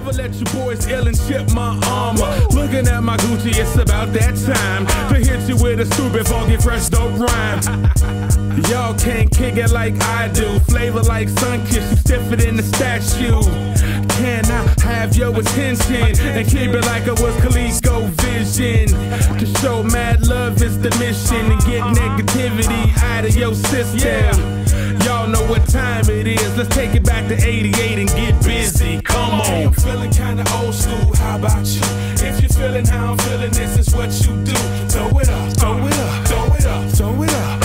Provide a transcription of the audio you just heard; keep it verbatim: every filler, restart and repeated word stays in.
Never let your boys ill and ship my armor. Looking at my Gucci, it's about that time to hit you with a stupid, funky, fresh, dope rhyme. Y'all can't kick it like I do. Flavor like Sunkiss, you stiffer than the statue. Can I have your attention and keep it like it was ColecoVision? To show mad love is the mission and get negativity out of your system. Y'all know what time it is. Let's take it back to eighty-eight and get busy. Come on. I'm feeling kinda old school. How about you? If you're feeling how I'm feeling, this is what you do. Throw it up, throw it up, throw it up, throw it up.